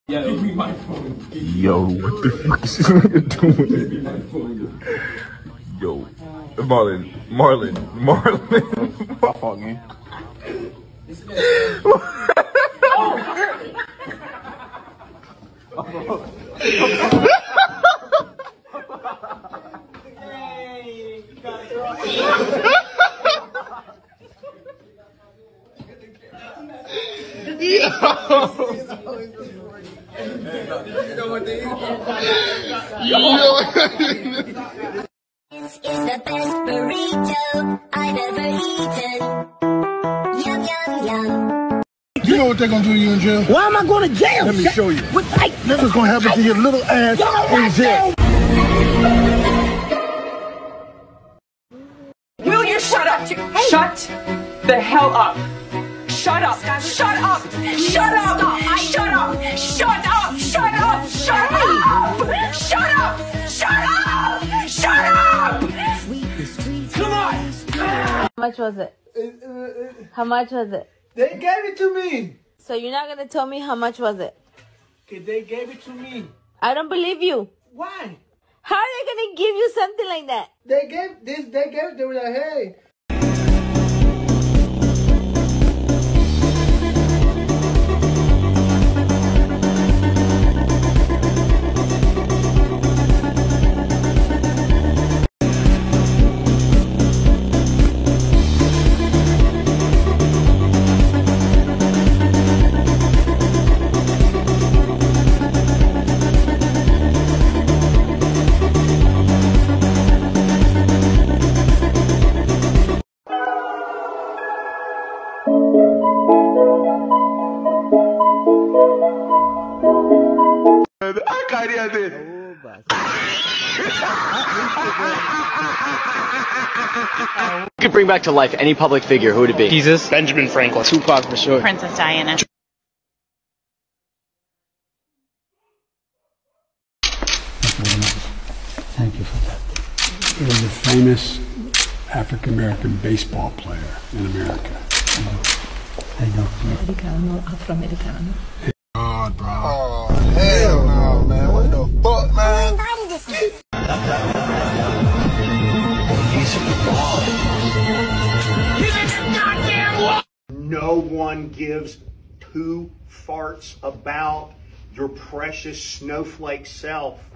Yeah, give me my phone. Yo, what the fuck is this nigga doing? Give me my phone. Yo, Marlon. My fault, man. This is the best burrito I've ever eaten. Yum, yum, yum. You know what they're gonna do to you in jail? Why am I going to jail? Let me show you. What? This is gonna happen to your little ass in jail. Will you shut up? Shut the hell up. Shut up. Shut up. Shut up. Shut up. Shut up. Shut up. Shut up. Shut up. Shut up. Shut up. Come on. How much was it? How much was it? They gave it to me. So you're not gonna tell me how much was it? Okay, they gave it to me. I don't believe you. Why? How are they gonna give you something like that? They gave this. They gave. They were like, hey. You could bring back to life any public figure, who would it be? Jesus. Benjamin Franklin. Tupac for sure. Princess Diana. Thank you for that. He was a famous African-American baseball player in America. I know. Americano, Afroamericano. God, bro. Oh, hell no, man. What the fuck, man? No one gives two farts about your precious snowflake self.